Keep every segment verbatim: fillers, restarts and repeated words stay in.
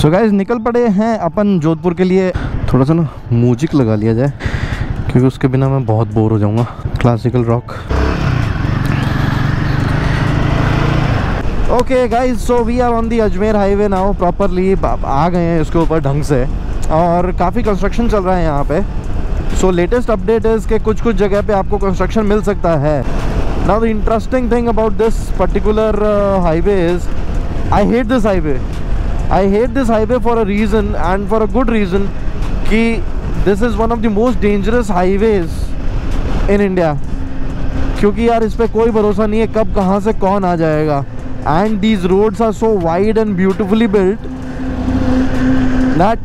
So guys निकल पड़े हैं अपन जोधपुर के लिए। थोड़ा सा ना म्यूजिक लगा लिया जाए क्योंकि उसके बिना मैं बहुत बोर हो जाऊंगा। Classical rock. Okay guys, so we are on the Ajmer highway now properly. आ गए हैं इसके ऊपर ढंग से और काफ़ी कंस्ट्रक्शन चल रहा है यहाँ पे। सो लेटेस्ट अपडेट इज़ कि कुछ कुछ जगह पे आपको कंस्ट्रक्शन मिल सकता है। Now the interesting thing about this particular highway is I hate this highway. I hate this highway for a reason and for a good reason कि this is one of the most dangerous highways in India. क्योंकि यार इस पर कोई भरोसा नहीं है कब कहाँ से कौन आ जाएगा। And these roads are so wide and beautifully built that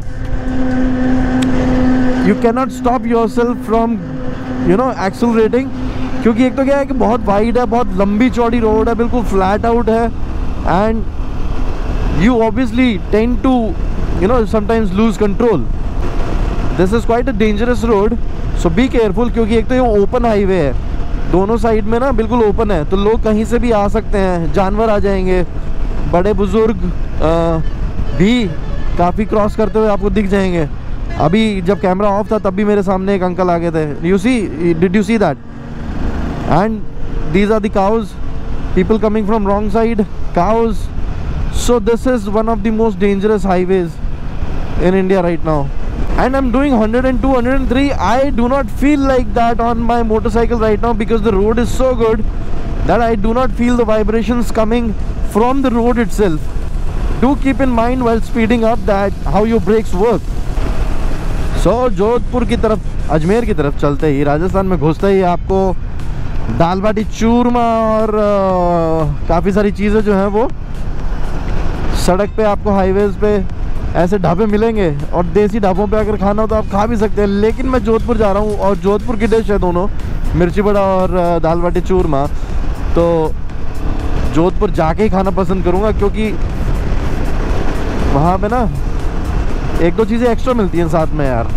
you cannot stop yourself from you know accelerating. क्योंकि एक तो क्या है कि बहुत वाइड है, बहुत लंबी चौड़ी रोड है, बिल्कुल फ्लैट आउट है and you obviously tend to you know sometimes lose control. This is quite a dangerous road, so be careful। क्योंकि एक तो ये ओपन हाईवे है, दोनों साइड में ना बिल्कुल ओपन है, तो लोग कहीं से भी आ सकते हैं, जानवर आ जाएंगे, बड़े बुजुर्ग भी काफ़ी क्रॉस करते हुए आपको दिख जाएंगे। अभी जब कैमरा ऑफ था तब भी मेरे सामने एक अंकल आ गए थे। You see did you see that? And these are the cows, people coming from wrong side, cows. So this is one of the most dangerous highways in India right now, and I'm doing one oh two, one oh three. I do not feel like that on my motorcycle right now because the road is so good that I do not feel the vibrations coming from the road itself. Do keep in mind while speeding up that how your brakes work. So Jodhpur की तरफ, अजमेर की तरफ चलते ही, राजस्थान में घुसते ही आपको दाल बाटी चूरमा और काफ़ी सारी चीज़ें जो हैं वो सड़क पे आपको हाईवेज पे ऐसे ढाबे मिलेंगे। और देसी ढाबों पे अगर खाना हो तो आप खा भी सकते हैं। लेकिन मैं जोधपुर जा रहा हूँ और जोधपुर की डिश है दोनों, मिर्ची बड़ा और दाल बाटी चूरमा, तो जोधपुर जाके ही खाना पसंद करूँगा क्योंकि वहाँ पे ना एक दो चीज़ें एक्स्ट्रा मिलती हैं साथ में यार।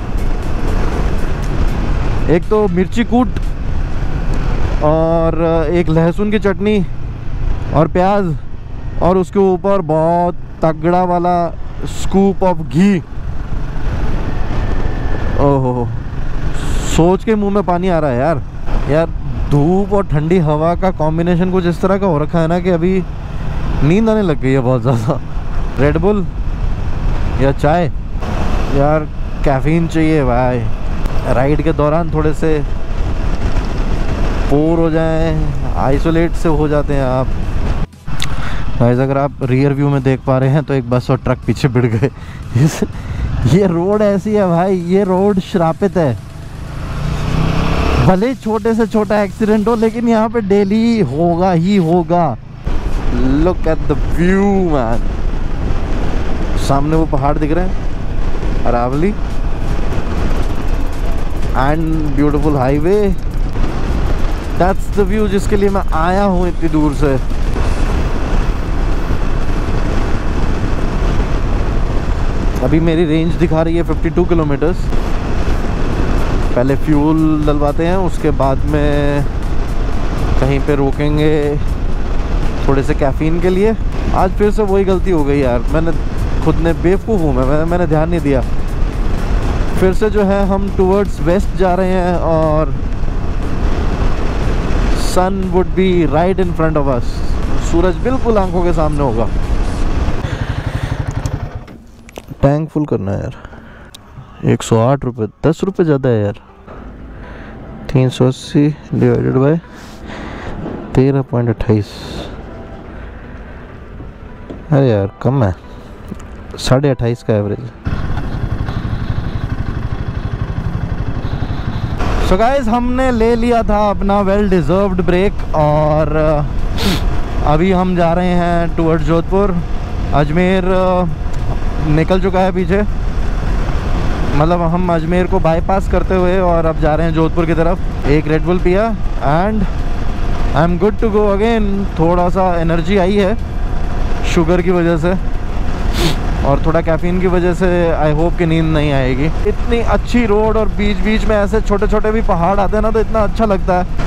एक तो मिर्ची कूट और एक लहसुन की चटनी और प्याज, और उसके ऊपर बहुत तगड़ा वाला स्कूप ऑफ घी। ओहो, सोच के मुंह में पानी आ रहा है यार। यार धूप और ठंडी हवा का कॉम्बिनेशन कुछ इस तरह का हो रखा है ना कि अभी नींद आने लग गई है बहुत ज़्यादा। रेड बुल या चाय, यार कैफीन चाहिए भाई। राइड के दौरान थोड़े से बोर हो जाएं, आइसोलेट से हो जाते हैं आप। गाइस अगर आप रियर व्यू में देख पा रहे हैं तो एक बस और ट्रक पीछे भिड़ गए। ये रोड ऐसी है भाई, ये रोड श्रापित है। भले छोटे से छोटा एक्सीडेंट हो लेकिन यहाँ पे डेली होगा ही होगा। Look at the view man. सामने वो पहाड़ दिख रहे हैं, Aravalli, and beautiful highway. That's the view जिसके लिए मैं आया हूँ इतनी दूर से। अभी मेरी रेंज दिखा रही है बावन किलोमीटर्स। पहले फ्यूल डलवाते हैं, उसके बाद में कहीं पे रोकेंगे थोड़े से कैफ़ीन के लिए। आज फिर से वही गलती हो गई यार, मैंने खुद ने बेवकूफ़ हूँ मैं मैंने, मैंने ध्यान नहीं दिया। फिर से जो है हम टूवर्ड्स वेस्ट जा रहे हैं और sun would be right in front of us. सूरज बिल्कुल आंखों के सामने होगा। टैंक फुल करना है यार। एक सौ आठ रुपये, दस रुपये ज़्यादा है यार। तीन सौ अस्सी डिवाइडेड बाई तेरह पॉइंट अट्ठाईस। अरे यार कम है, साढ़े अट्ठाईस का एवरेज। सो गाइस हमने ले लिया था अपना वेल डिज़र्व्ड ब्रेक और अभी हम जा रहे हैं टुवर्ड्स जोधपुर। अजमेर निकल चुका है पीछे, मतलब हम अजमेर को बाईपास करते हुए और अब जा रहे हैं जोधपुर की तरफ। एक रेड बुल पिया and I am good to go again. थोड़ा सा एनर्जी आई है शुगर की वजह से और थोड़ा कैफीन की वजह से। आई होप कि नींद नहीं आएगी। इतनी अच्छी रोड और बीच बीच में ऐसे छोटे छोटे भी पहाड़ आते हैं ना तो इतना अच्छा लगता है।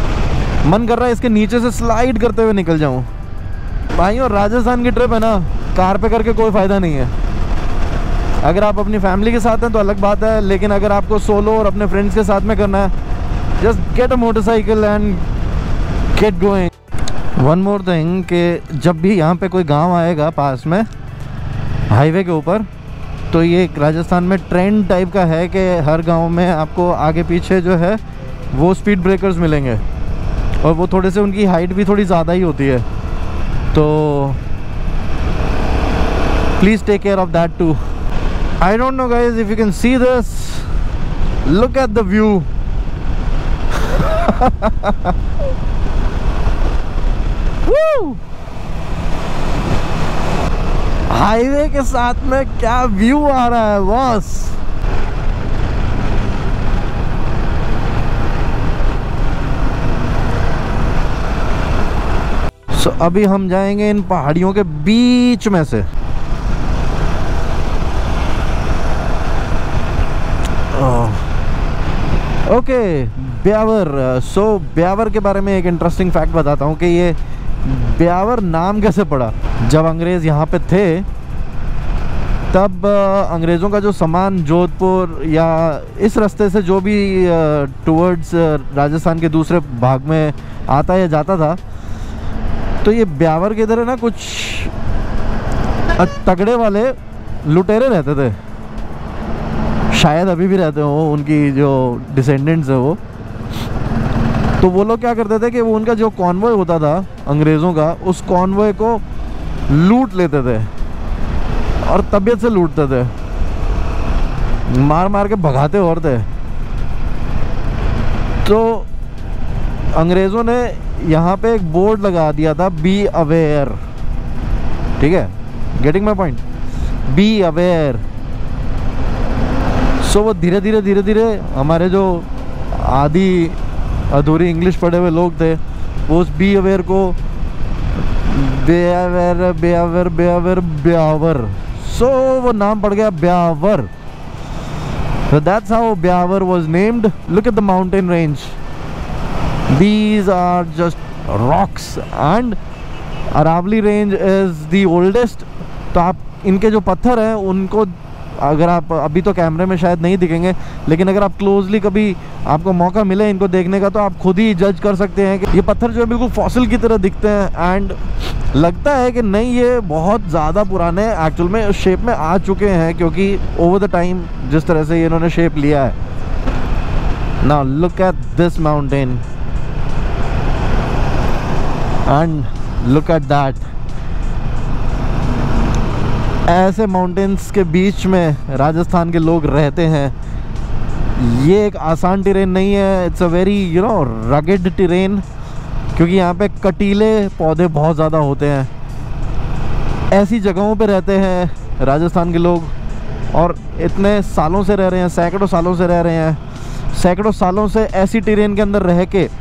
मन कर रहा है इसके नीचे से स्लाइड करते हुए निकल जाऊं। भाई और राजस्थान की ट्रिप है ना, कार पे करके कोई फ़ायदा नहीं है। अगर आप अपनी फैमिली के साथ हैं तो अलग बात है, लेकिन अगर आपको सोलो और अपने फ्रेंड्स के साथ में करना है, just get a motorcycle and get going. One more thing कि जब भी यहाँ पे कोई गांव आएगा पास में हाईवे के ऊपर, तो ये एक राजस्थान में ट्रेंड टाइप का है कि हर गांव में आपको आगे पीछे जो है वो स्पीड ब्रेकर्स मिलेंगे, और वो थोड़े से उनकी हाइट भी थोड़ी ज़्यादा ही होती है, तो please take care of that too. I don't know guys if you can see this, look at the view. Highway के साथ में क्या व्यू आ रहा है बॉस। सो so, अभी हम जाएंगे इन पहाड़ियों के बीच में से। ओके, ब्यावर। सो ब्यावर के बारे में एक इंटरेस्टिंग फैक्ट बताता हूँ कि ये ब्यावर नाम कैसे पड़ा। जब अंग्रेज़ यहाँ पे थे तब अंग्रेज़ों का जो सामान जोधपुर या इस रास्ते से जो भी टुवर्ड्स राजस्थान के दूसरे भाग में आता या जाता था, तो ये ब्यावर के इधर है ना कुछ तगड़े वाले लुटेरे रहते थे, शायद अभी भी रहते हो, उनकी जो डिसेंडेंट्स है वो। तो वो लोग क्या करते थे कि वो उनका जो कॉन्वॉय होता था अंग्रेज़ों का, उस कॉन्वॉय को लूट लेते थे और तबीयत से लूटते थे, मार मार के भगाते और थे। तो अंग्रेज़ों ने यहाँ पे एक बोर्ड लगा दिया था, बी अवेयर। ठीक है, getting my point, be aware. So वो धीरे धीरे धीरे धीरे हमारे जो आधी अधूरी इंग्लिश पढ़े हुए लोग थे, वो उस बी अवेयर को ब्यावर ब्यावर ब्यावर ब्यावर, सो वो नाम पड़ गया Beawar. So that's how Byawar was named. Look at the mountain range. These are just rocks and Aravali range is the oldest. तो आप इनके जो पत्थर हैं उनको अगर आप अभी तो कैमरे में शायद नहीं दिखेंगे, लेकिन अगर आप क्लोजली कभी आपको मौका मिले इनको देखने का, तो आप खुद ही जज कर सकते हैं कि ये पत्थर जो है बिल्कुल फॉसिल की तरह दिखते हैं। एंड लगता है कि नहीं, ये बहुत ज़्यादा पुराने एक्चुअल में शेप में आ चुके हैं, क्योंकि ओवर द टाइम जिस तरह से इन्होंने शेप लिया है। Now look at this mountain and look at that. ऐसे माउंटेन्स के बीच में राजस्थान के लोग रहते हैं। ये एक आसान टेरेन नहीं है, it's a very you know rugged terrain, क्योंकि यहाँ पे कटीले पौधे बहुत ज़्यादा होते हैं। ऐसी जगहों पे रहते हैं राजस्थान के लोग, और इतने सालों से रह रहे हैं, सैकड़ों सालों से रह रहे हैं। सैकड़ों सालों से ऐसी टेरेन के अंदर रह के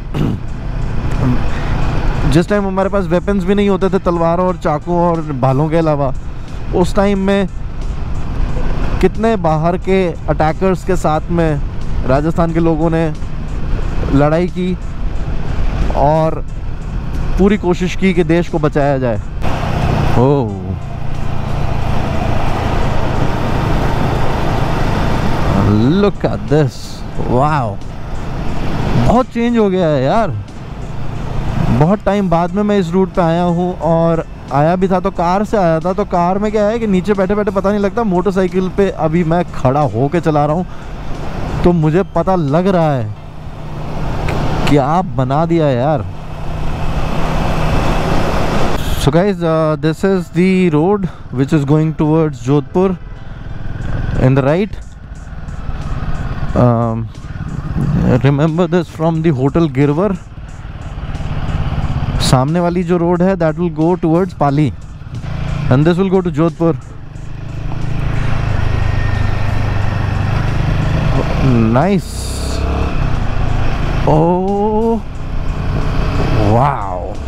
जिस टाइम हमारे पास वेपन्स भी नहीं होते थे, तलवारों और चाकू और भालों के अलावा, उस टाइम में कितने बाहर के अटैकर्स के साथ में राजस्थान के लोगों ने लड़ाई की और पूरी कोशिश की कि देश को बचाया जाए। Oh, look at this, wow, बहुत चेंज हो गया है यार। बहुत टाइम बाद में मैं इस रूट पे आया हूँ, और आया भी था तो कार से आया था। तो कार में क्या है कि नीचे बैठे बैठे पता नहीं लगता, मोटरसाइकिल पे अभी मैं खड़ा हो के चला रहा हूँ, तो मुझे पता लग रहा है कि आप बना दिया यार। So guys, uh, this is the road which is going towards Jodhpur in the right. Um, remember this from the hotel Girwar. सामने वाली जो रोड है that will go towards Pali and this will go to Jodhpur. Nice. Oh wow.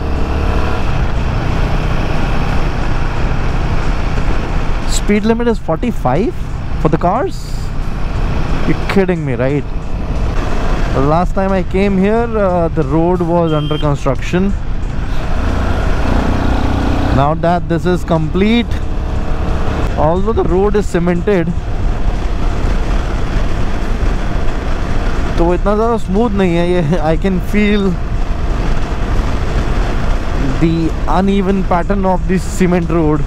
Speed limit is forty-five for the cars? You're kidding me, right? Last time I came here, uh, the road was under construction. Now that this is complete, although the road is cemented, तो वो इतना ज़्यादा smooth नहीं है ये. I can feel the uneven pattern of this cement road.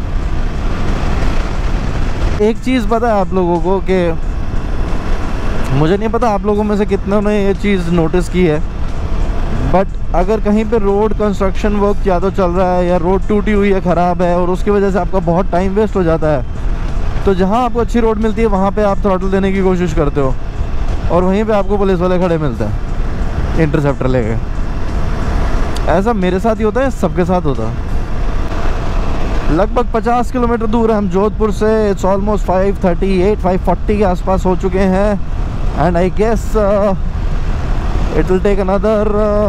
एक चीज़ पता है आप लोगों को कि मुझे नहीं पता आप लोगों में से कितनों ने ये चीज़ नोटिस की है, बट अगर कहीं पे रोड कंस्ट्रक्शन वर्क ज़्यादा चल रहा है या रोड टूटी हुई है, ख़राब है, और उसकी वजह से आपका बहुत टाइम वेस्ट हो जाता है, तो जहाँ आपको अच्छी रोड मिलती है वहाँ पे आप थ्रॉटल देने की कोशिश करते हो और वहीं पे आपको पुलिस वाले खड़े मिलते हैं इंटरसेप्टर लेके. ऐसा मेरे साथ ही होता है, सबके साथ होता है. लगभग पचास किलोमीटर दूर है हम जोधपुर से. It's almost five thirty at five forty के आसपास हो चुके हैं. And I guess it will take another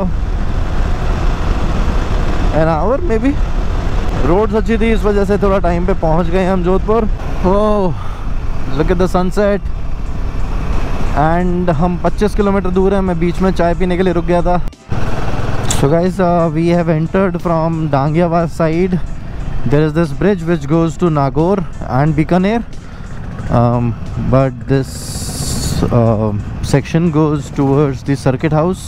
an hour maybe. Roads अच्छी थी, इस वजह से थोड़ा टाइम पे पहुंच गए हम Jodhpur. Oh look at the sunset. And हम पच्चीस किलोमीटर दूर हैं. मैं बीच में चाय पीने के लिए रुक गया था. So guys we have entered from Dangiyawas side. There is this bridge which goes to Nagaur and Bikaner, um, but this uh, section goes towards the circuit house,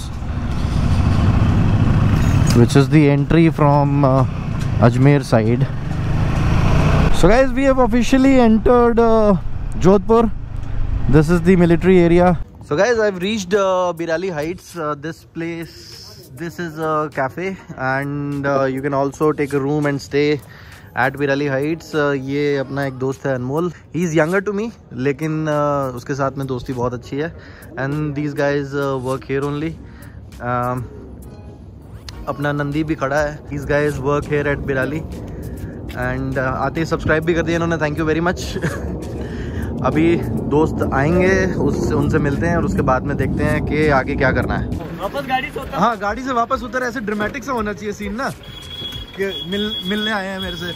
which is the entry from uh, Ajmer side. So guys, we have officially entered uh, Jodhpur. This is the military area. So guys, I've reached uh, Birali Heights. Uh, this place, this is a cafe, and uh, you can also take a room and stay at Birali Heights. uh, ये अपना एक दोस्त है Anmol. He is younger to me, लेकिन uh, उसके साथ में दोस्ती बहुत अच्छी है. And these guys work here only. अपना नंदी भी खड़ा है. These guys work here at Birali. एंड आते ही सब्सक्राइब भी कर दिया इन्होंने. Thank you very much. अभी दोस्त आएंगे, उससे उनसे मिलते हैं और उसके बाद में देखते हैं कि आगे क्या करना है. वापस गाड़ी से उतर. हाँ, गाड़ी से वापस उतर. ऐसे ड्रामेटिक सा होना चाहिए सीन ना, कि मिल मिलने आए हैं मेरे से.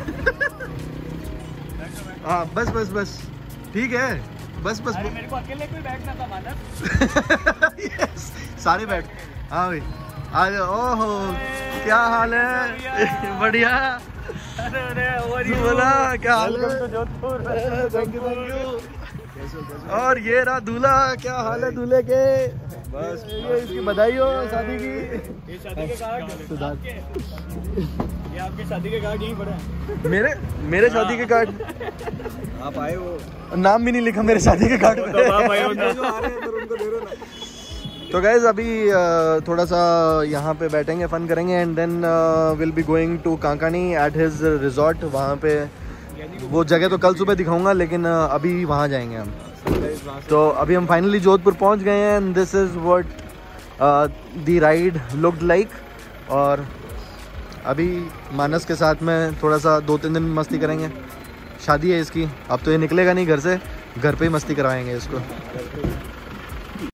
हाँ बस बस बस ठीक है. बस बस मेरे को अकेले कोई बैठना था मानस. yes, सारे बैठ. हाँ भाई आ जाओ. ओहो क्या हाल है. बढ़िया. अरे अरे बोला क्या हाल है. Thank you thank you. और ये रहा दूल्हा. क्या हाल है दूल्हे के. बस ये इसकी बधाई हो शादी की. ये शादी के कार्ड. ये आपकी शादी के कार्ड यहीं पड़े हैं. मेरे मेरे शादी के कार्ड. आप आए हो, नाम भी नहीं लिखा मेरे शादी के कार्ड पे. आप आए हो जो आ रहे हैं फिर उनको दे दो ना. तो गाइज अभी थोड़ा सा यहाँ पे बैठेंगे, फन करेंगे, and then will be going to Kankani at his resort. वहाँ पे वो जगह तो कल सुबह दिखाऊंगा, लेकिन अभी वहाँ जाएंगे हम. तो अभी हम फाइनली जोधपुर पहुँच गए हैं. And this is what the ride looked like. और अभी मानस के साथ में थोड़ा सा दो तीन दिन मस्ती करेंगे. शादी है इसकी. अब तो ये निकलेगा नहीं घर से, घर पे ही मस्ती करवाएंगे इसको.